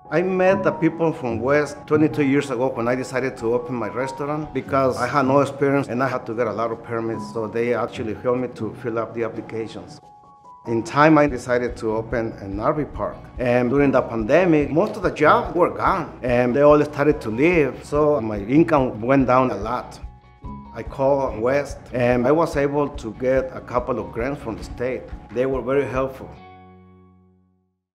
I met the people from WESST 22 years ago when I decided to open my restaurant because I had no experience and I had to get a lot of permits, so they actually helped me to fill up the applications. In time, I decided to open an RV park. And during the pandemic, most of the jobs were gone and they all started to leave, so my income went down a lot. I called WESST and I was able to get a couple of grants from the state. They were very helpful.